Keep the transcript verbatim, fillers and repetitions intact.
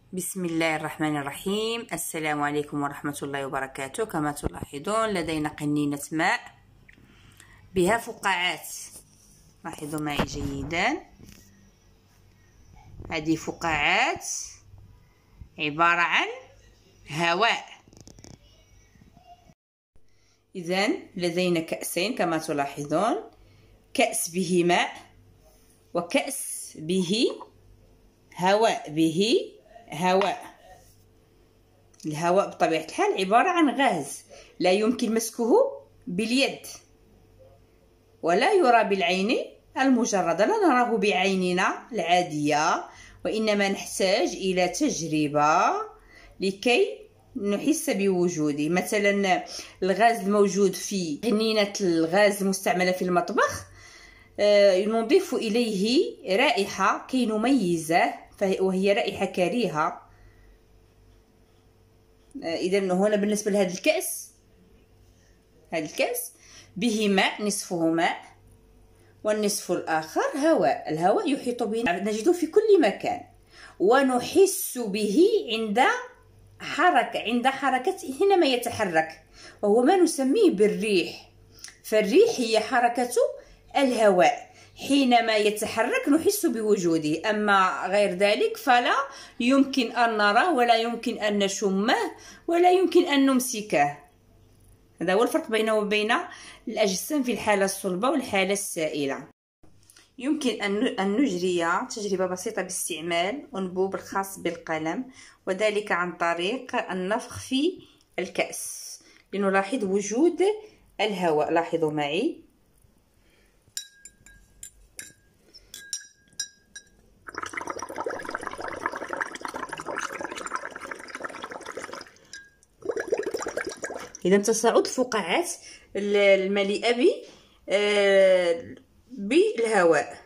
بسم الله الرحمن الرحيم. السلام عليكم ورحمة الله وبركاته. كما تلاحظون لدينا قنينة ماء بها فقاعات. لاحظوا معي جيدا، هذه فقاعات عبارة عن هواء. إذن لدينا كأسين كما تلاحظون، كأس به ماء وكأس به هواء به هواء. الهواء بطبيعة الحال عبارة عن غاز لا يمكن مسكه باليد ولا يرى بالعين المجردة، لا نراه بعيننا العادية، وإنما نحتاج إلى تجربة لكي نحس بوجوده. مثلا الغاز الموجود في قنينة الغاز المستعملة في المطبخ نضيف إليه رائحة كي نميزه، وهي رائحة كريهة. إذا هنا بالنسبة لهذا الكأس، هذا الكأس به ماء، نصفه ماء والنصف الآخر هواء. الهواء يحيط بنا، نجده في كل مكان ونحس به عند حركة عند حركة حينما يتحرك، وهو ما نسميه بالريح. فالريح هي حركة الهواء، حينما يتحرك نحس بوجوده، أما غير ذلك فلا يمكن أن نراه ولا يمكن أن نشمه ولا يمكن أن نمسكه. هذا هو الفرق بينه وبين الأجسام في الحالة الصلبة والحالة السائلة. يمكن أن نجري تجربة بسيطة باستعمال أنبوب الخاص بالقلم، وذلك عن طريق النفخ في الكأس لنلاحظ وجود الهواء. لاحظوا معي، إذا تصاعد فقاعات المليئة بالهواء.